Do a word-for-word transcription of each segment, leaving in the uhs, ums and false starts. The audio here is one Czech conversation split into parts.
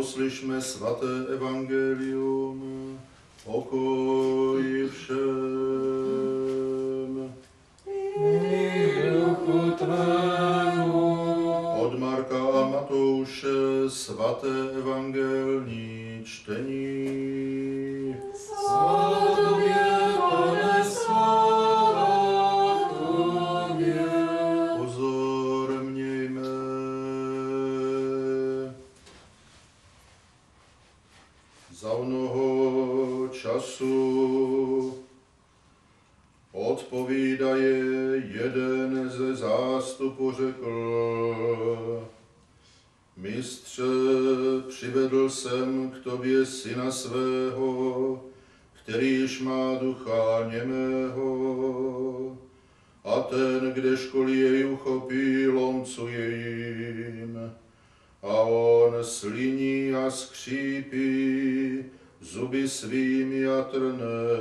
poslyšme svaté evangelium. Pokoj všem. I duchu tvému. Od Marka a Matouše svaté evangelní čtení. Sláva tobě, Pane, sláva tobě. Pozor mějme. Za mnoho času odpovídaje jeden ze zástupu řekl: Mistře, přivedl jsem k tobě syna svého, kterýž má ducha němého. A ten, kde školí jej uchopí, lomcuje jim. A on sliní a skřípí, zuby svými a trne.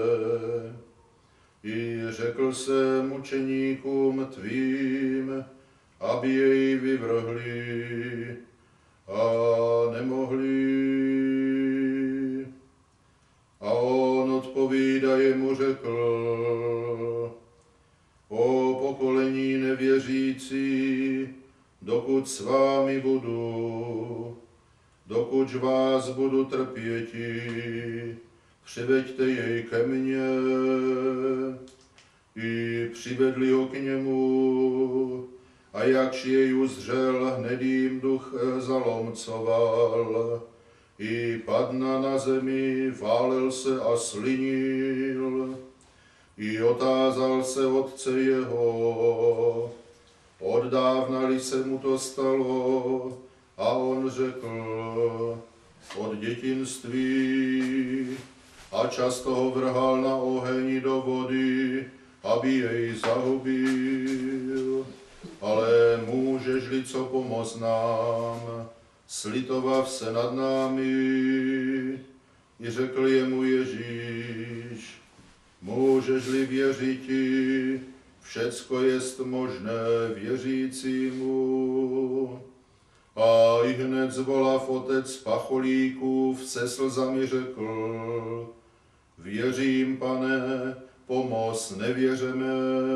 I řekl jsem učeníkům tvým, aby jej vyvrhli, a nemohli. A on odpovídaje mu řekl: O pokolení nevěřící, dokud s vámi budu, dokud vás budu trpěti, přiveďte jej ke mně. I přivedli ho k němu, a jakž jej uzřel, hned jim duch zalomcoval. I padna na zemi, válel se a slinil. I otázal se otce jeho, oddávna-li se mu to stalo, a on řekl: od dětinství. A často ho vrhal na oheň do vody, aby jej zahubil. Ale můžeš-li co pomoct nám, slitovav se nad námi. I řekl jemu Ježíš: můžeš-li věřiti, všecko jest možné věřícímu. A i hned zvolav otec pacholíků se slzami řekl: věřím, Pane, pomoz nevěřeme.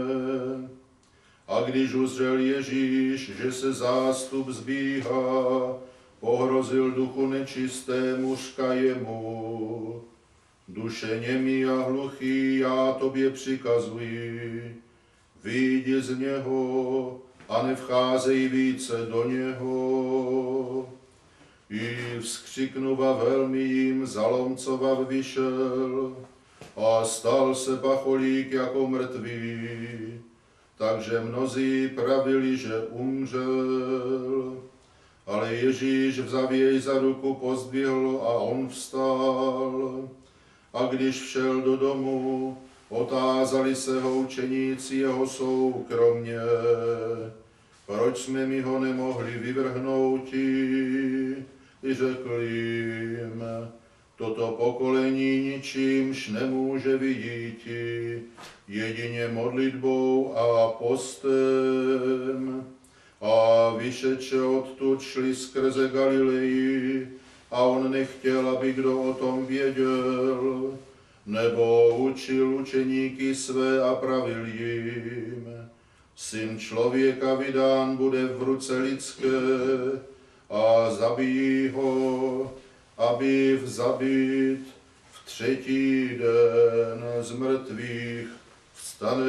A když uzřel Ježíš, že se zástup zbíhá, pohrozil duchu nečistému, řka jemu: duše němý a hluchý, já tobě přikazuji, vyjdi z něho a nevcházej více do něho. I vzkřiknuva velmi jim zalomcovav vyšel a stal se pacholík jako mrtvý. Takže mnozí pravili, že umřel. Ale Ježíš vzal jej za ruku, pozdvihl a on vstal. A když všel do domu, otázali se ho učeníci jeho soukromně: proč jsme mi ho nemohli vyvrhnouti? I řekl jim: toto pokolení ničímž nemůže vyjíti, jedině modlitbou a postem. A vyšeče odtud šli skrze Galileji, a on nechtěl, aby kdo o tom věděl, nebo učil učeníky své a pravil jim: syn člověka vydán bude v ruce lidské a zabijí ho, aby vzabít v třetí den z mrtvých vstane.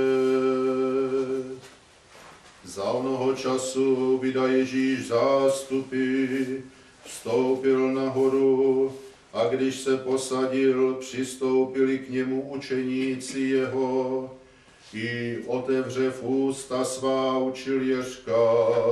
Za onoho času vydá Ježíš zástupy, vstoupil nahoru, a když se posadil, přistoupili k němu učeníci jeho. I otevřev ústa svá učil je řka: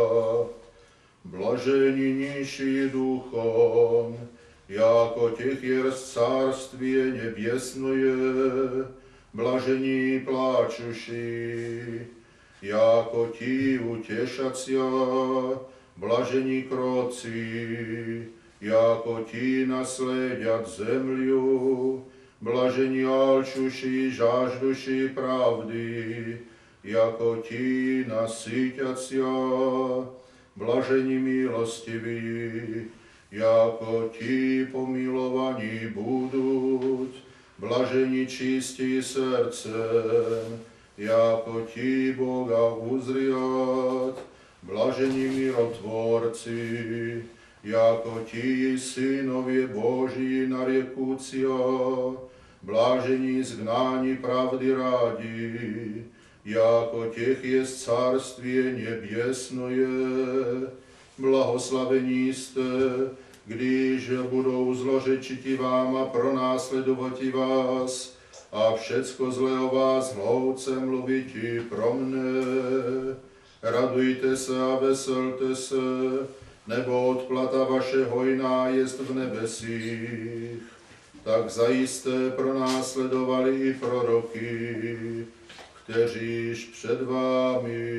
blažení nižší duchom, jako těch je cárství neběsnoje, blažení pláčuší, jako ti utěšacia, blažení kroci, jako ti nasleďat zemliu, blažení alčuši, žážduši pravdy, jako ti nasyťacia, blažení milostiví, jako ti pomilovaní buduť, blažení čistí srdcem, jako ti Boga uzriať, blažení mirotvorci, jako ti synově Boží narekúcia, blažení zgnání pravdy rádi, jako těch je carství nebesnoje, blahoslavení jste, když budou zlořečiti vám a pronásledovati vás a všecko zlé o vás hlouce mluviti pro mne. Radujte se a veselte se, nebo odplata vaše hojná jest v nebesích. Tak zajisté pronásledovali i proroky, kteříž před vámi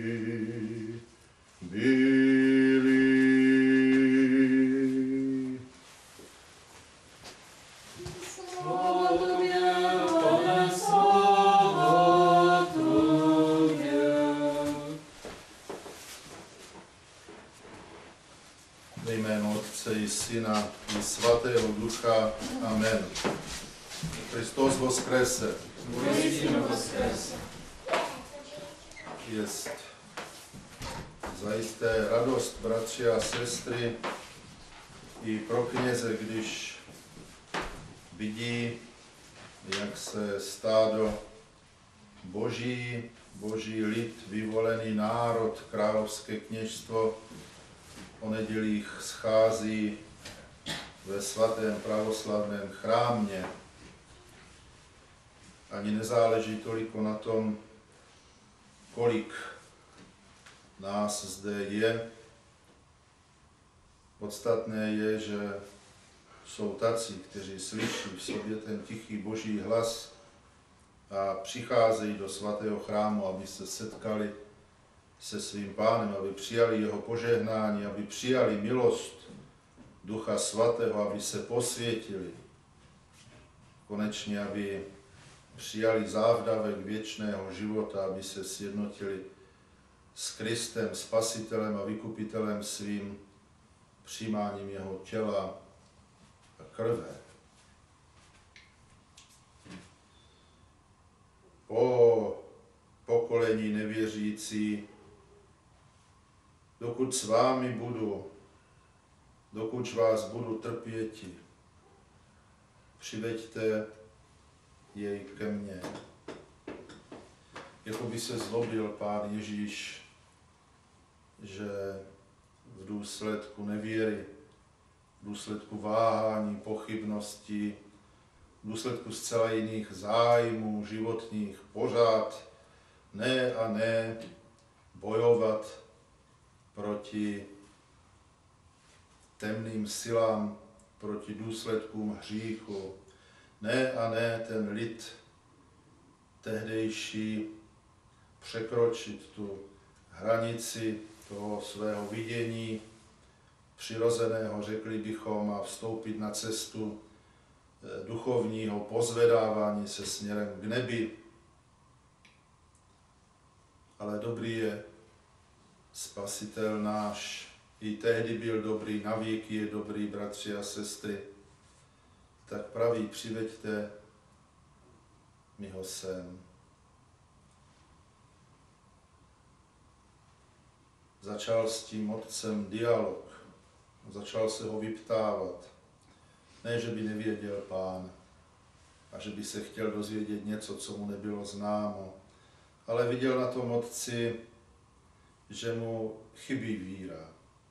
byli. Sláva Tobě, Pane, sláva Tobě. Ve jménu Otce i Syna i Svatého Ducha. Amen. Kristus voskrese. Jest zajisté radost, bratři a sestry, i pro kněze, když vidí, jak se stádo Boží, Boží lid, vyvolený národ, královské kněžstvo o nedělích schází ve svatém pravoslavném chrámě. Ani nezáleží toliko na tom, kolik nás zde je. Podstatné je, že jsou tací, kteří slyší v sobě ten tichý Boží hlas a přicházejí do svatého chrámu, aby se setkali se svým Pánem, aby přijali jeho požehnání, aby přijali milost Ducha Svatého, aby se posvětili. Konečně, aby přijali závdavek věčného života, aby se sjednotili s Kristem, Spasitelem a Vykupitelem svým přijímáním jeho těla a krve. Po pokolení nevěřící, dokud s vámi budu, dokud vás budu trpěti, přiveďte jej ke mně. Jako by se zlobil Pán Ježíš, že v důsledku nevěry, v důsledku váhání, pochybností, v důsledku zcela jiných zájmů životních pořád ne a ne bojovat proti temným silám, proti důsledkům hříchu, ne a ne ten lid tehdejší překročit tu hranici toho svého vidění přirozeného, řekli bychom, a vstoupit na cestu duchovního pozvedávání se směrem k nebi. Ale dobrý je Spasitel náš, i tehdy byl dobrý, navěky je dobrý, bratři a sestry. Tak praví, přiveďte mi ho sem. Začal s tím otcem dialog, začal se ho vyptávat. Ne, že by nevěděl Pán a že by se chtěl dozvědět něco, co mu nebylo známo, ale viděl na tom otci, že mu chybí víra.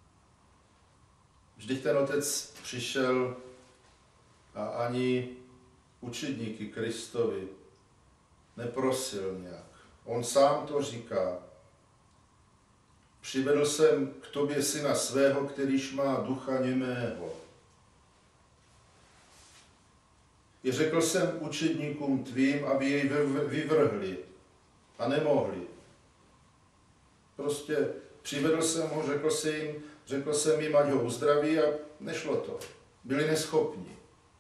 Vždyť ten otec přišel a ani učedníky Kristovi neprosil nějak. On sám to říká. Přivedl jsem k tobě syna svého, kterýž má ducha němého. I řekl jsem učedníkům tvým, aby jej vyvrhli a nemohli. Prostě přivedl jsem ho, řekl jsem jim, řekl jsem jim, ať ho uzdraví a nešlo to. Byli neschopní.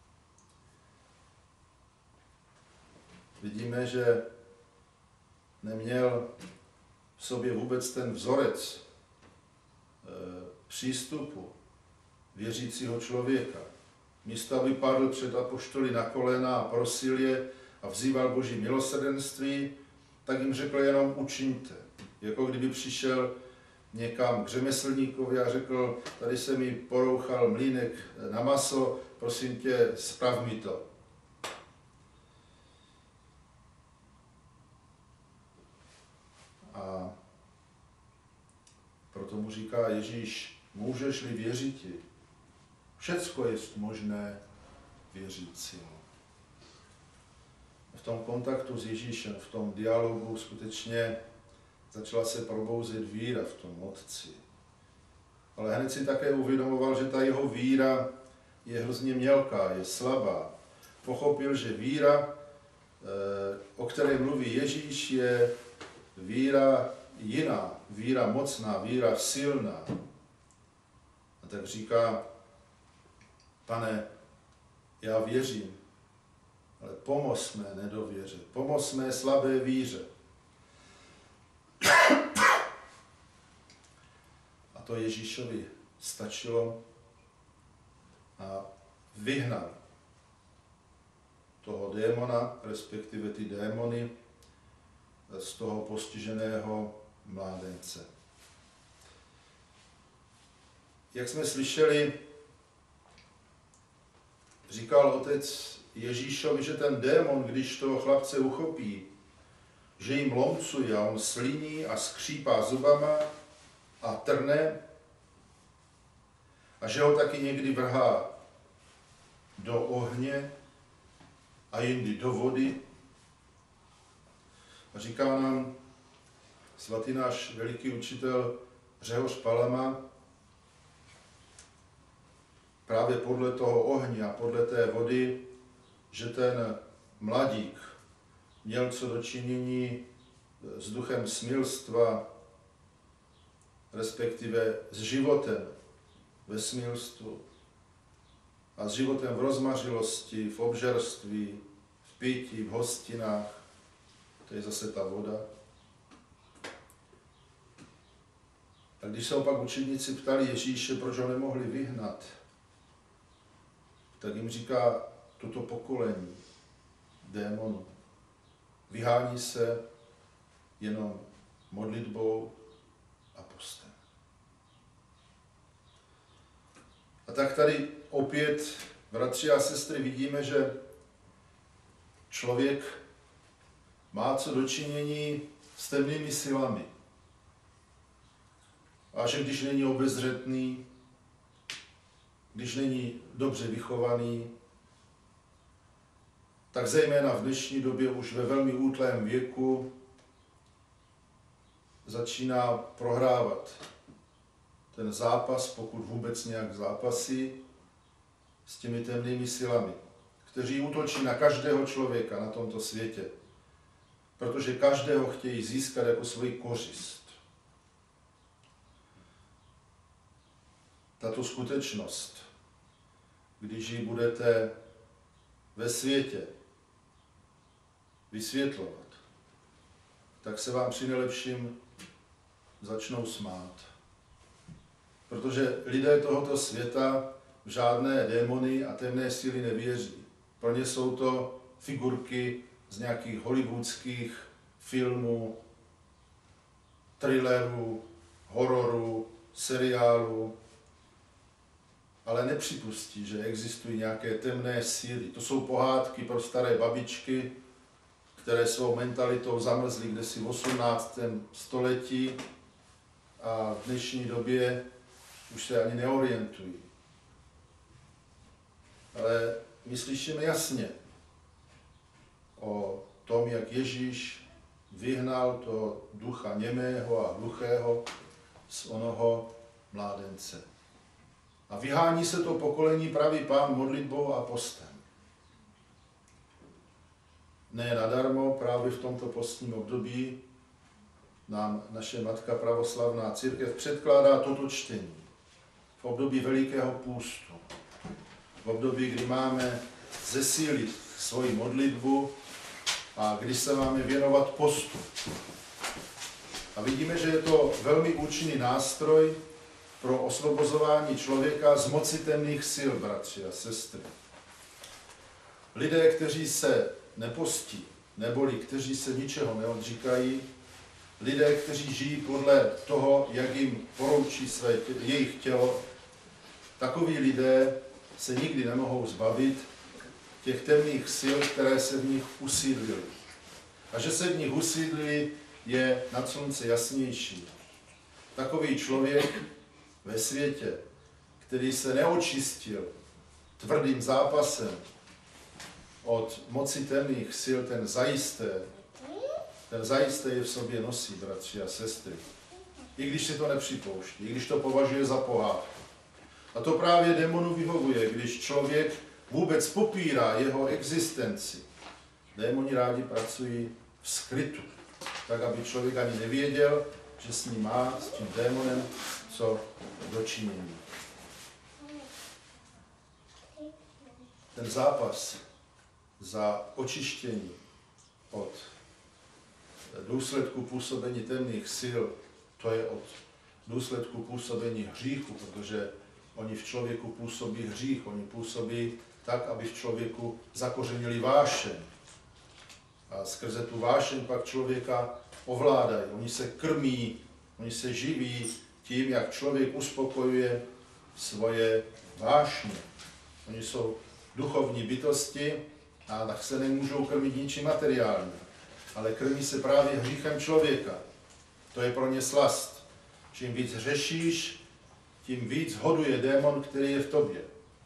Vidíme, že neměl v sobě vůbec ten vzorec e, přístupu věřícího člověka. Místo, aby padl před apoštoly na kolena a prosil je a vzýval Boží milosrdenství, tak jim řekl jenom učiňte. Jako kdyby přišel někam k řemeslníkovi a řekl, tady se mi porouchal mlýnek na maso, prosím tě, sprav mi to. A proto mu říká Ježíš, můžeš-li věřiti, všecko je možné věřícímu. V tom kontaktu s Ježíšem, v tom dialogu skutečně začala se probouzet víra v tom Otci. Ale hned si také uvědomoval, že ta jeho víra je hrozně mělká, je slabá. Pochopil, že víra, o které mluví Ježíš, je víra jiná, víra mocná, víra silná. A tak říká, Pane, já věřím, ale pomoz mé nedověře, pomoz mé slabé víře. A to Ježíšovi stačilo a vyhnal toho démona, respektive ty démony, z toho postiženého mládence. Jak jsme slyšeli, říkal otec Ježíšovi, že ten démon, když toho chlapce uchopí, že jim lomcuje a on sliní a skřípá zubama a trne a že ho taky někdy vrhá do ohně a jindy do vody. A říká nám svatý náš veliký učitel Řehoř Palama, právě podle toho ohně a podle té vody, že ten mladík měl co dočinění s duchem smilstva, respektive s životem ve smilstvu a s životem v rozmařilosti, v obžerství, v pití, v hostinách. To je zase ta voda. A když se opak učedníci ptali Ježíše, proč ho nemohli vyhnat, tak jim říká, toto pokolení démonů vyhání se jenom modlitbou a postem. A tak tady opět, bratři a sestry, vidíme, že člověk má co dočinění s temnými silami. A že když není obezřetný, když není dobře vychovaný, tak zejména v dnešní době už ve velmi útlém věku začíná prohrávat ten zápas, pokud vůbec nějak zápasí, s těmi temnými silami, kteří útočí na každého člověka na tomto světě, protože každého chtějí získat jako svoji kořist. Tato skutečnost, když ji budete ve světě vysvětlovat, tak se vám při nejlepším začnou smát. Protože lidé tohoto světa v žádné démony a temné síly nevěří. Pro ně jsou to figurky z nějakých hollywoodských filmů, thrillerů, hororů, seriálů, ale nepřipustí, že existují nějaké temné síly. To jsou pohádky pro staré babičky, které svou mentalitou zamrzly kdesi v osmnáctém století a v dnešní době už se ani neorientují. Ale my slyšíme jasně o tom, jak Ježíš vyhnal toho ducha němého a hluchého z onoho mládence. A vyhání se to pokolení pravý Pán modlitbou a postem. Ne nadarmo právě v tomto postním období nám naše Matka pravoslavná církev předkládá toto čtení. V období Velikého půstu. V období, kdy máme zesílit svoji modlitbu a kdy se máme věnovat postu. A vidíme, že je to velmi účinný nástroj pro osvobozování člověka z moci temných sil, bratři a sestry. Lidé, kteří se nepostí, neboli kteří se ničeho neodříkají, lidé, kteří žijí podle toho, jak jim poroučí své tě, jejich tělo, takoví lidé se nikdy nemohou zbavit těch temných sil, které se v nich usídlily. A že se v nich usídlily, je nad slunce jasnější. Takový člověk ve světě, který se neočistil tvrdým zápasem od moci temných sil, ten zajisté, ten zajisté je v sobě nosí, bratři a sestry. I když si to nepřipouští, i když to považuje za pohádku. A to právě démonu vyhovuje, když člověk vůbec popírá jeho existenci. Démoni rádi pracují v skrytu, tak aby člověk ani nevěděl, že s ním má, s tím démonem, co dočinění. Ten zápas za očištění od důsledku působení temných sil, to je od důsledku působení hříchu, protože oni v člověku působí hřích, oni působí tak, aby v člověku zakořenili vášeň. A skrze tu vášeň pak člověka ovládají. Oni se krmí, oni se živí tím, jak člověk uspokojuje svoje vášně. Oni jsou duchovní bytosti a tak se nemůžou krmit ničím materiálním. Ale krmí se právě hříchem člověka. To je pro ně slast. Čím víc řešíš, tím víc hoduje démon, který je v tobě.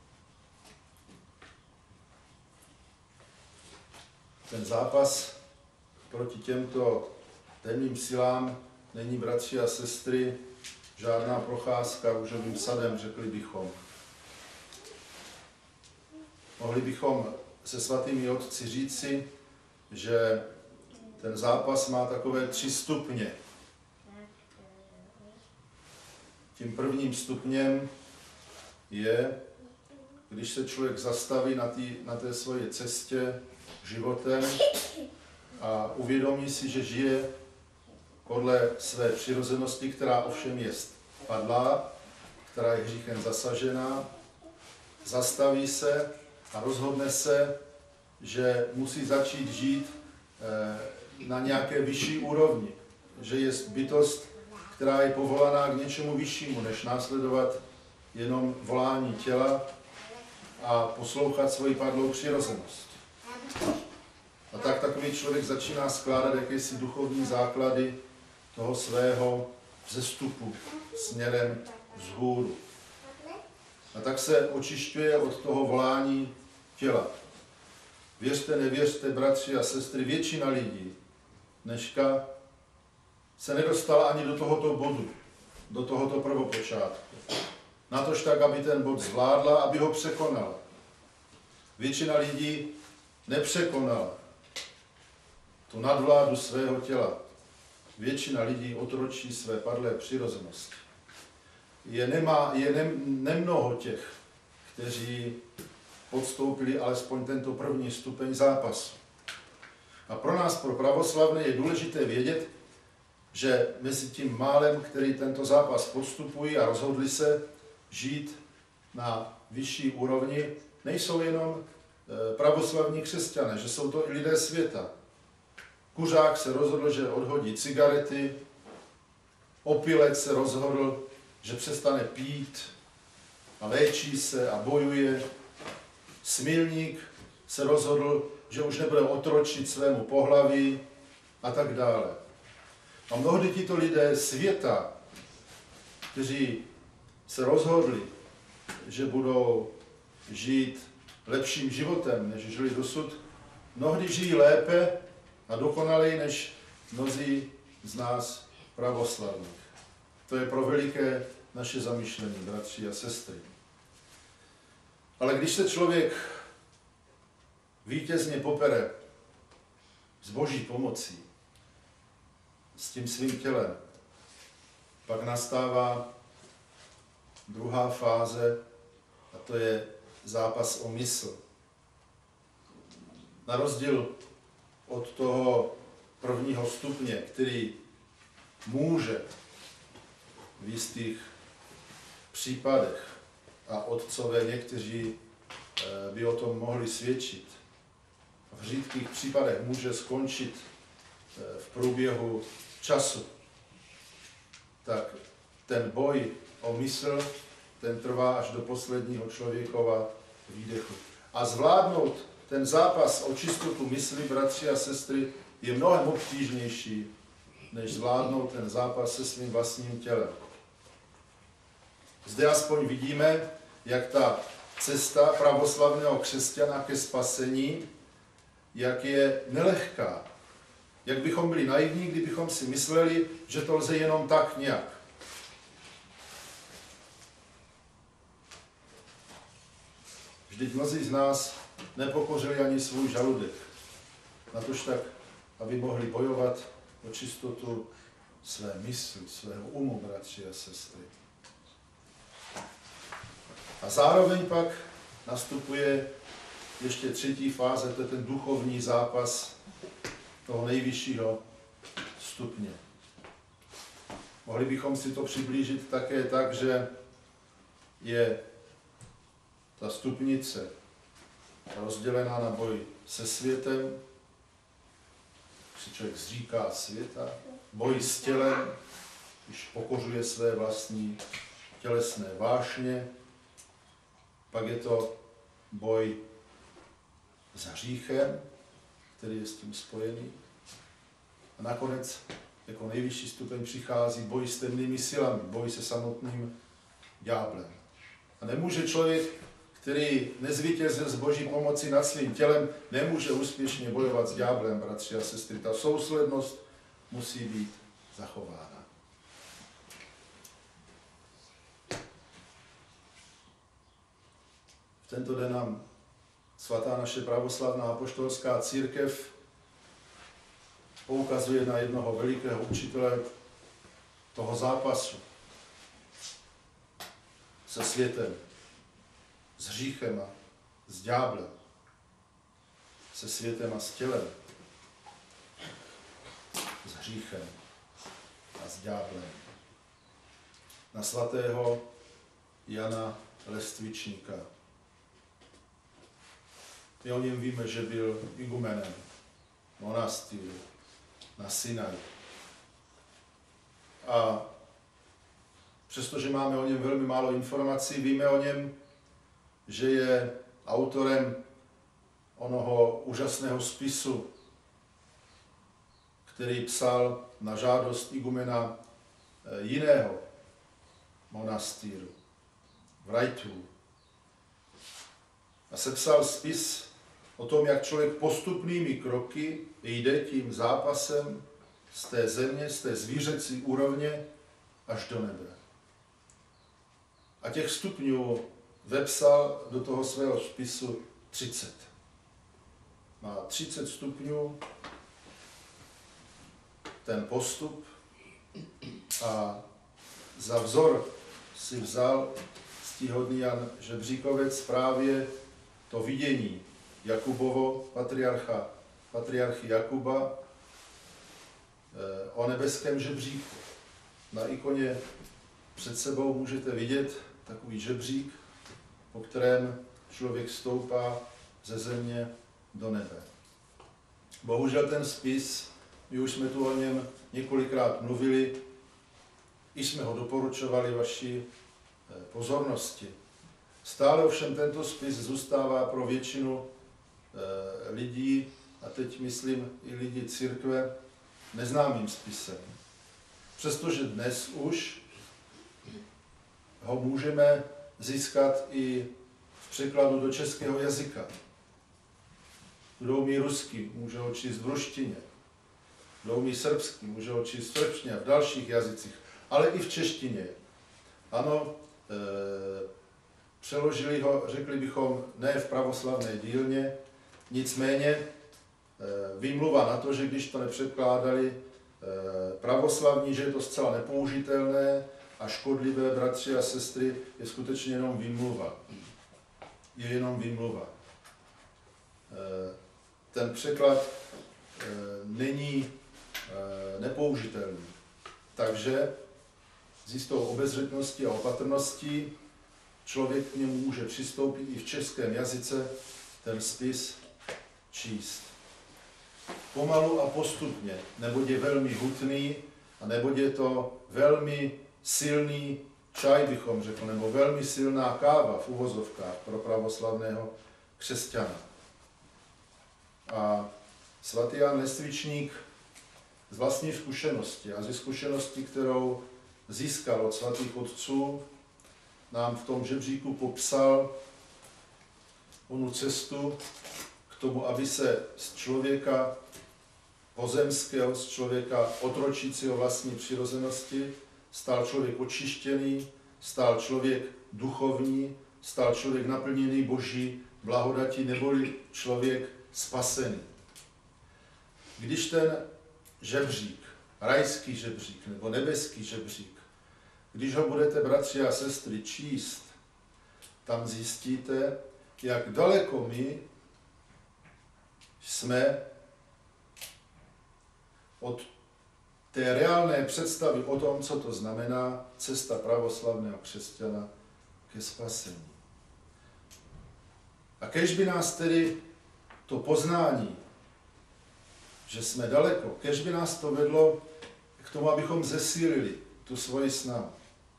Ten zápas proti těmto temným silám není, bratři a sestry, žádná procházka růžovým sadem, řekli bychom. Mohli bychom se svatými otci říci, že ten zápas má takové tři stupně. Tím prvním stupněm je, když se člověk zastaví na, tý, na té své cestě životem a uvědomí si, že žije podle své přirozenosti, která ovšem je padlá, která je hříchem zasažená, zastaví se a rozhodne se, že musí začít žít na nějaké vyšší úrovni, že je bytost, která je povolaná k něčemu vyššímu, než následovat jenom volání těla a poslouchat svoji padlou přirozenost. A tak takový člověk začíná skládat jakési duchovní základy toho svého vzestupu směrem vzhůru. A tak se očišťuje od toho volání těla. Věřte, nevěřte, bratři a sestry, většina lidí dneška se nedostala ani do tohoto bodu, do tohoto prvopočátku. Natož tak, aby ten bod zvládla, aby ho překonala. Většina lidí nepřekonala tu nadvládu svého těla. Většina lidí otročí své padlé přirozenosti. Je, nemá, je ne, nemnoho těch, kteří podstoupili alespoň tento první stupeň zápasu. A pro nás, pro pravoslavné, je důležité vědět, že mezi tím málem, který tento zápas podstupují a rozhodli se žít na vyšší úrovni, nejsou jenom pravoslavní křesťané, že jsou to i lidé světa. Kuřák se rozhodl, že odhodí cigarety, opilec se rozhodl, že přestane pít a léčí se a bojuje. Smilník se rozhodl, že už nebude otročit svému pohlaví a tak dále. A mnohdy tito lidé světa, kteří se rozhodli, že budou žít lepším životem, než žili dosud, mnohdy žijí lépe a dokonaleji než mnozí z nás pravoslavných. To je pro veliké naše zamýšlení, bratři a sestry. Ale když se člověk vítězně popere s Boží pomocí, s tím svým tělem, pak nastává druhá fáze, a to je zápas o mysl. Na rozdíl od toho prvního stupně, který může v jistých případech, a otcové někteří by o tom mohli svědčit, v řídkých případech může skončit v průběhu času, tak ten boj o mysl, ten trvá až do posledního člověkova výdechu. A zvládnout ten zápas o čistotu mysli, bratři a sestry, je mnohem obtížnější, než zvládnout ten zápas se svým vlastním tělem. Zde aspoň vidíme, jak ta cesta pravoslavného křesťana ke spasení, jak je nelehká. Jak bychom byli naivní, kdybychom si mysleli, že to lze jenom tak nějak. Vždyť mnozí z nás nepokořili ani svůj žaludek. Natož tak, aby mohli bojovat o čistotu své mysli, svého umu, bratři a sestry. A zároveň pak nastupuje ještě třetí fáze, to je ten duchovní zápas toho nejvyššího stupně. Mohli bychom si to přiblížit také tak, že je ta stupnice rozdělená na boj se světem, si člověk zříká světa, boj s tělem, když pokořuje své vlastní tělesné vášně, pak je to boj s hříchem, který je s tím spojený. A nakonec jako nejvyšší stupeň přichází boj s temnými silami, boj se samotným ďáblem. A nemůže člověk, který nezvítězil z Boží pomoci nad svým tělem, nemůže úspěšně bojovat s ďáblem, bratři a sestry. Ta souslednost musí být zachována. V tento den nám svatá naše pravoslavná apoštolská církev poukazuje na jednoho velikého učitele toho zápasu se světem, s hříchem a s ďáblem, se světem a s tělem, s hříchem a s ďáblem. Na svatého Jana Lestvičníka. My o něm víme, že byl igumenem monastýru na Sinaji. A přestože máme o něm velmi málo informací, víme o něm, že je autorem onoho úžasného spisu, který psal na žádost igumena jiného monastýru, v Rajtu. A sepsal spis o tom, jak člověk postupnými kroky jde tím zápasem z té země, z té zvířecí úrovně až do nebe. A těch stupňů vepsal do toho svého spisu třicet. Má třicet stupňů ten postup a za vzor si vzal ctihodný Jan Žebříkovec právě to vidění Jakubovo, patriarcha, patriarchy Jakuba, o nebeském žebříku. Na ikoně před sebou můžete vidět takový žebřík, po kterém člověk stoupá ze země do nebe. Bohužel ten spis, my už jsme tu o něm několikrát mluvili, i jsme ho doporučovali vaší pozornosti. Stále ovšem tento spis zůstává pro většinu lidí, a teď myslím i lidi církve, neznámým spisem. Přestože dnes už ho můžeme získat i v překladu do českého jazyka. Kdo umí rusky, může ho číst v ruštině. Kdo umí srbsky, může ho číst v srbštině a v dalších jazycích, ale i v češtině. Ano, e, přeložili ho, řekli bychom, ne v pravoslavné dílně, nicméně e, výmluva na to, že když to nepřekládali e, pravoslavní, že je to zcela nepoužitelné a škodlivé, bratři a sestry, je skutečně jenom výmluva. Je jenom výmluva. E, ten překlad e, není e, nepoužitelný. Takže s jistou obezřetností a opatrností člověk k němu může přistoupit i v českém jazyce ten spis číst. Pomalu a postupně, neboť je velmi hutný a neboť je to velmi silný čaj, bychom řekl, nebo velmi silná káva v uvozovkách pro pravoslavného křesťana. A svatý Jan Lestvičník z vlastní zkušenosti a ze zkušenosti, kterou získal od svatých otců, nám v tom žebříku popsal onu cestu k tomu, aby se z člověka pozemského, z člověka otročícího vlastní přirozenosti stal člověk očištěný, stal člověk duchovní, stal člověk naplněný Boží blahodatí, neboli člověk spasený. Když ten žebřík, rajský žebřík nebo nebeský žebřík, když ho budete, bratři a sestry, číst, tam zjistíte, jak daleko my jsme od té reálné představy o tom, co to znamená cesta pravoslavného křesťana ke spasení. A kéž by nás tedy to poznání, že jsme daleko, kéž by nás to vedlo k tomu, abychom zesílili tu svoji snahu.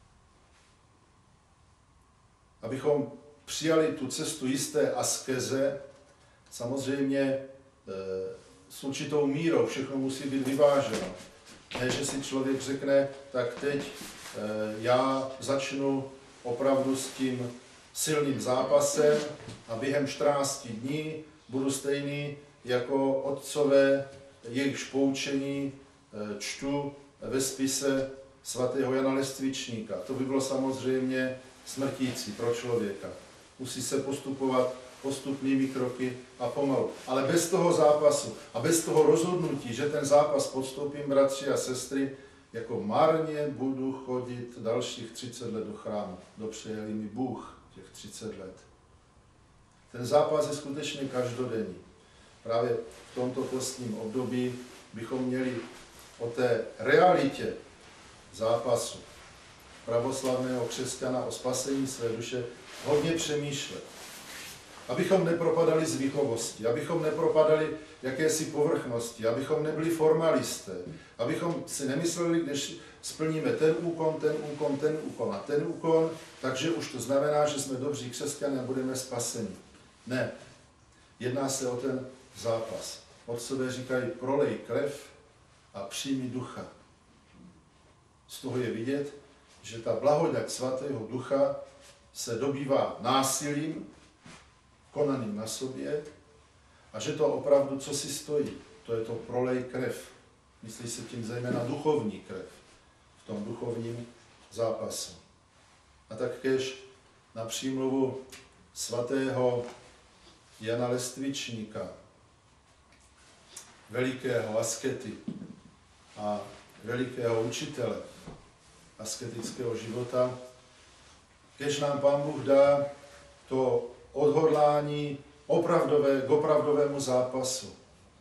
Abychom přijali tu cestu jisté askeze, samozřejmě e, s určitou mírou, všechno musí být vyváženo. Ne, že si člověk řekne, tak teď e, já začnu opravdu s tím silným zápasem a během čtrnácti dní budu stejný jako otcové, jejichž poučení e, čtu ve spise svatého Jana Lestvičníka. To by bylo samozřejmě smrtící pro člověka. Musí se postupovat postupnými kroky a pomalu. Ale bez toho zápasu a bez toho rozhodnutí, že ten zápas podstoupím, bratři a sestry, jako marně budu chodit dalších třicet let do chrámu. Dopřeje-li mi Bůh těch třicet let. Ten zápas je skutečně každodenní. Právě v tomto postním období bychom měli o té realitě zápasu pravoslavného křesťana, o spasení své duše hodně přemýšlet. Abychom nepropadali zvychovosti, abychom nepropadali jakési povrchnosti, abychom nebyli formalisté, abychom si nemysleli, když splníme ten úkon, ten úkon, ten úkon a ten úkon, takže už to znamená, že jsme dobří křesťané a budeme spaseni. Ne. Jedná se o ten zápas. Otcové říkají, prolej krev a přijmi ducha. Z toho je vidět, že ta blahodat svatého ducha se dobývá násilím, konaným na sobě, a že to opravdu co si stojí. To je to prolej krev. Myslí se tím zejména duchovní krev v tom duchovním zápasu. A tak kéž na přímluvu svatého Jana Lestvičníka, velikého askety a velikého učitele asketického života, kéž nám Pán Bůh dá to odhodlání opravdové, k opravdovému zápasu.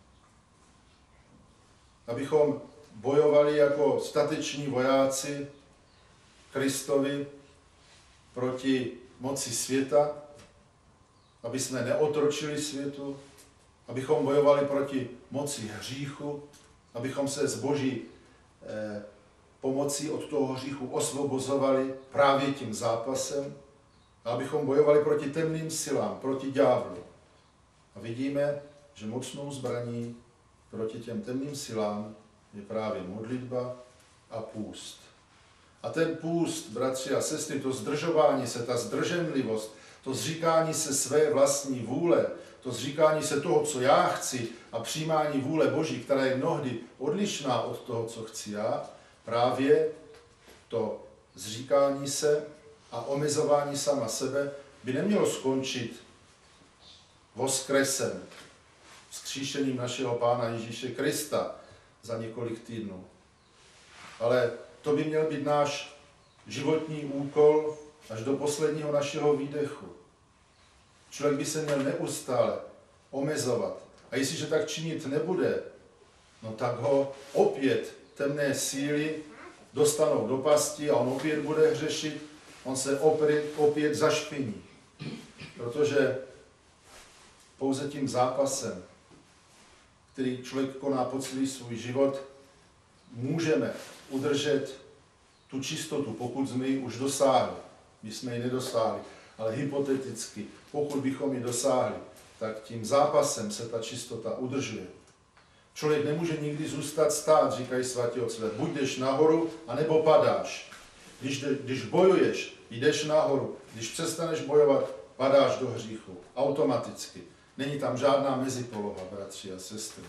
Abychom bojovali jako stateční vojáci Kristovi proti moci světa, aby jsme neotročili světu, abychom bojovali proti moci hříchu, abychom se z Boží eh, pomocí od toho hříchu osvobozovali právě tím zápasem, a abychom bojovali proti temným silám, proti ďáblu. A vidíme, že mocnou zbraní proti těm temným silám je právě modlitba a půst. A ten půst, bratři a sestry, to zdržování se, ta zdrženlivost, to zříkání se své vlastní vůle, to zříkání se toho, co já chci, a přijímání vůle Boží, která je mnohdy odlišná od toho, co chci já, právě to zříkání se a omezování sama sebe by nemělo skončit voskresem, vzkříšením našeho Pána Ježíše Krista za několik týdnů. Ale to by měl být náš životní úkol až do posledního našeho výdechu. Člověk by se měl neustále omezovat. A jestliže tak činit nebude, no tak ho opět temné síly dostanou do pasti a on opět bude hřešit, on se opět, opět zašpiní. Protože pouze tím zápasem, který člověk koná po celý svůj život, můžeme udržet tu čistotu, pokud jsme ji už dosáhli. My jsme ji nedosáhli, ale hypoteticky, pokud bychom ji dosáhli, tak tím zápasem se ta čistota udržuje. Člověk nemůže nikdy zůstat stát, říkají svatí otcové. Buď jdeš nahoru, anebo padáš. Když, když bojuješ, jdeš nahoru. Když přestaneš bojovat, padáš do hříchu. Automaticky. Není tam žádná mezipoloha, bratři a sestry.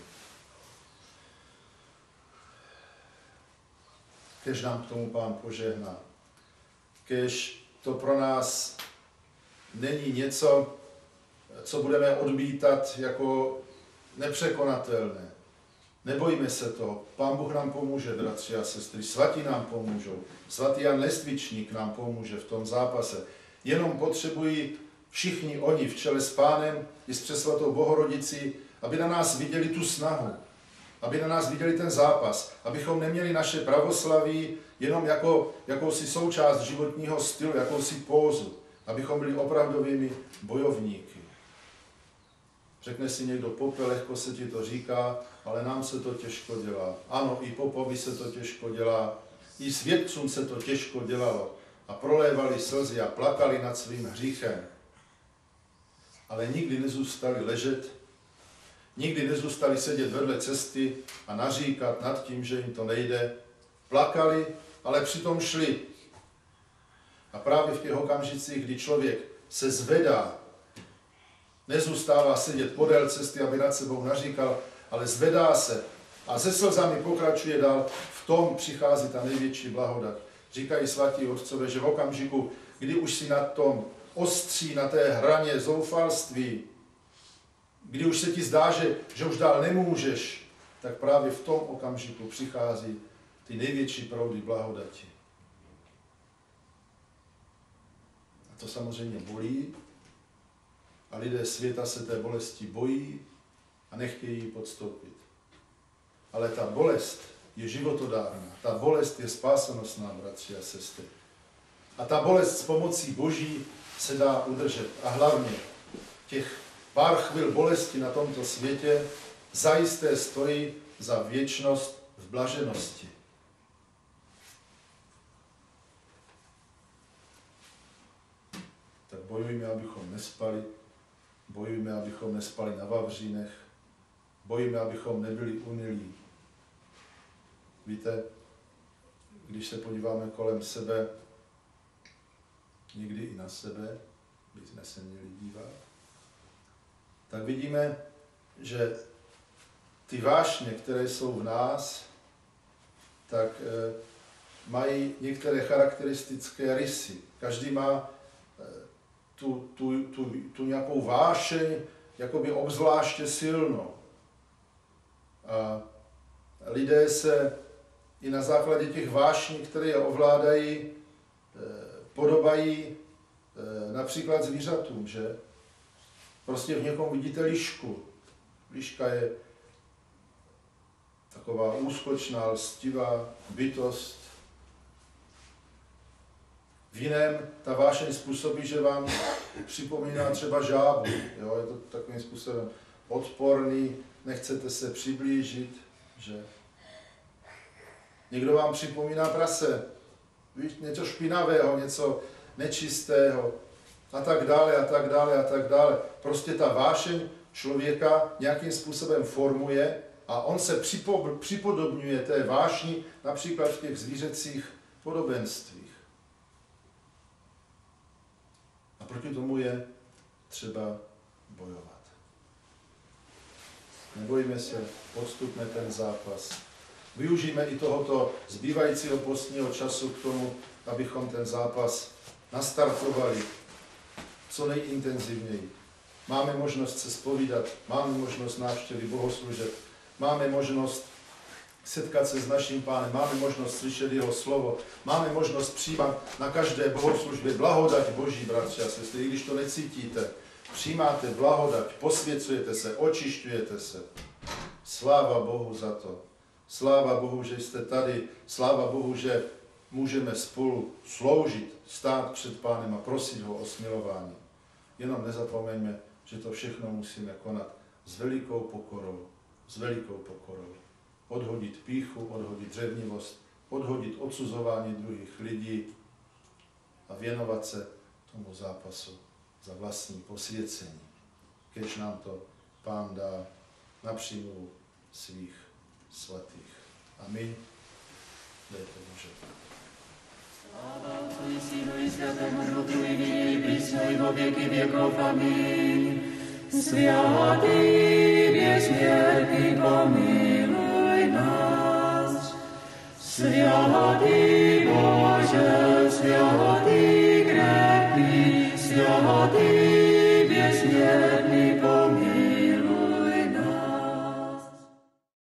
Kéž nám k tomu Pán požehná. Kéž to pro nás není něco, co budeme odmítat jako nepřekonatelné. Nebojíme se toho. Pán Bůh nám pomůže, bratři a sestry. Svatí nám pomůžou. Svatý Jan Lestvičník nám pomůže v tom zápase. Jenom potřebují všichni oni v čele s Pánem i s přesvatou Bohorodicí, aby na nás viděli tu snahu. Aby na nás viděli ten zápas. Abychom neměli naše pravoslaví jenom jako jakousi součást životního stylu, jakousi pózu. Abychom byli opravdovými bojovníky. Řekne si někdo, Pope, lehko se ti to říká, ale nám se to těžko dělá. Ano, i popovi se to těžko dělá, i svědcům se to těžko dělalo. A prolévali slzy a plakali nad svým hříchem. Ale nikdy nezůstali ležet, nikdy nezůstali sedět vedle cesty a naříkat nad tím, že jim to nejde. Plakali, ale přitom šli. A právě v těch okamžicích, kdy člověk se zvedá, nezůstává sedět podél cesty, aby nad sebou naříkal, ale zvedá se a se slzami pokračuje dál, v tom přichází ta největší blahodat. Říkají svatí otcové, že v okamžiku, kdy už si na tom ostří, na té hraně zoufalství, kdy už se ti zdá, že, že už dál nemůžeš, tak právě v tom okamžiku přichází ty největší proudy blahodati. A to samozřejmě bolí, a lidé světa se té bolesti bojí a nechtějí ji podstoupit. Ale ta bolest je životodárná, ta bolest je spásonosná, bratři a sestry. A ta bolest s pomocí Boží se dá udržet. A hlavně těch pár chvil bolesti na tomto světě zajisté stojí za věčnost v blaženosti. Tak bojujme, abychom nespali, bojujme, abychom nespali na vavřínech, bojujme, abychom nebyli unilí. Víte, když se podíváme kolem sebe, někdy i na sebe, bychom se měli dívat, tak vidíme, že ty vášně, které jsou v nás, tak e, mají některé charakteristické rysy. Každý má e, tu, tu, tu, tu nějakou vášeň, jakoby obzvláště silnou. A lidé se i na základě těch vášní, které je ovládají, e, podobají e, například zvířatům, že? Prostě v někom vidíte lišku. Liška je taková úskočná, lstivá bytost. V jiném ta vášeň způsobí, že vám připomíná třeba žábu. Jo? Je to takovým způsobem odporný, nechcete se přiblížit. Že? Někdo vám připomíná prase. Víš, něco špinavého, něco nečistého. A tak dále, a tak dále, a tak dále. Prostě ta vášeň člověka nějakým způsobem formuje a on se připodobňuje té vášni například v těch zvířecích podobenstvích. A proti tomu je třeba bojovat. Nebojíme se, podstupme ten zápas. Využijeme i tohoto zbývajícího postního času k tomu, abychom ten zápas nastartovali co nejintenzivněji. Máme možnost se zpovídat, máme možnost návštěvy bohoslužeb, máme možnost setkat se s naším Pánem, máme možnost slyšet jeho slovo, máme možnost přijímat na každé bohoslužbě blahodať Boží, bratři a sestry, i když to necítíte. Přijímáte blahodať, posvěcujete se, očišťujete se. Sláva Bohu za to. Sláva Bohu, že jste tady. Sláva Bohu, že můžeme spolu sloužit, stát před Pánem a prosit ho o smilování. Jenom nezapomeňme, že to všechno musíme konat s velikou pokorou, s velikou pokorou. Odhodit pýchu, odhodit řevnivost, odhodit odsuzování druhých lidí a věnovat se tomu zápasu za vlastní posvěcení, kež nám to Pán dá na přímluvu svých svatých. Amin. Dejte Bože. Sláva Otcu i Synu i Svätému Duchu, i nyní, i prísne, i vo věky věkov. Amin. Sviatý bezmierny, pomiluj nás. Sviatý Bože, sviatý